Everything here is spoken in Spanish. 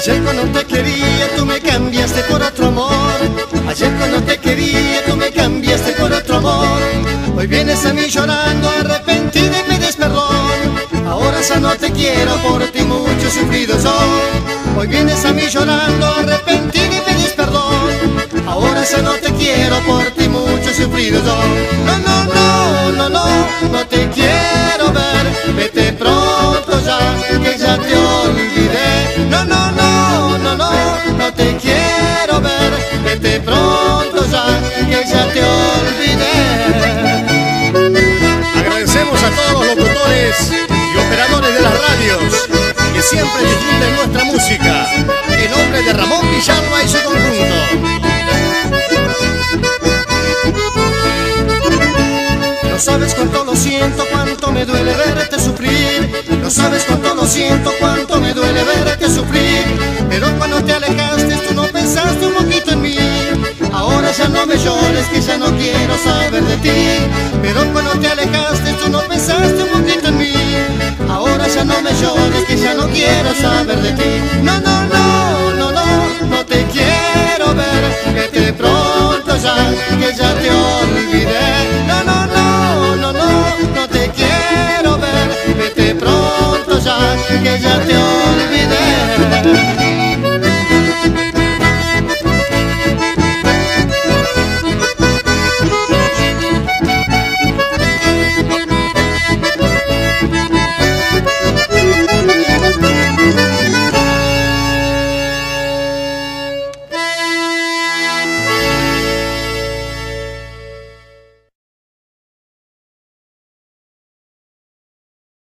Ayer cuando te quería tú me cambiaste por otro amor. Ayer cuando te quería tú me cambiaste por otro amor. Hoy vienes a mí llorando arrepentido y pides perdón. Ahora ya no te quiero, por ti mucho sufrido yo. Hoy vienes a mí llorando arrepentido y pides perdón. Ahora ya no te quiero, por ti mucho sufrido yo. No, no, no, no, no, no te quiero ver. Vete pronto ya, que ya te olvidé. No, no, no, no, no, no te quiero ver. Vete pronto ya, que ya te olvidé. Agradecemos a todos los locutores y operadores de las radios que siempre difunden nuestra música. En nombre de Ramón Villalba y su conjunto. No sabes cuánto lo siento, cuánto me duele verte sufrir. No sabes cuánto lo siento, cuánto me duele verte sufrir. Pero cuando te alejaste tú no pensaste un poquito en mí. Ahora ya no me llores, que ya no quiero saber de ti. Pero cuando te alejaste tú no pensaste un poquito en mí. Ahora ya no me llores, que ya no quiero saber de ti. No, no, no, no, no, no te quiero ver. Vete pronto ya, que ya te olvidé. No, no, no, no, no, no te quiero ver. Vete pronto ya, que ya te olvidé.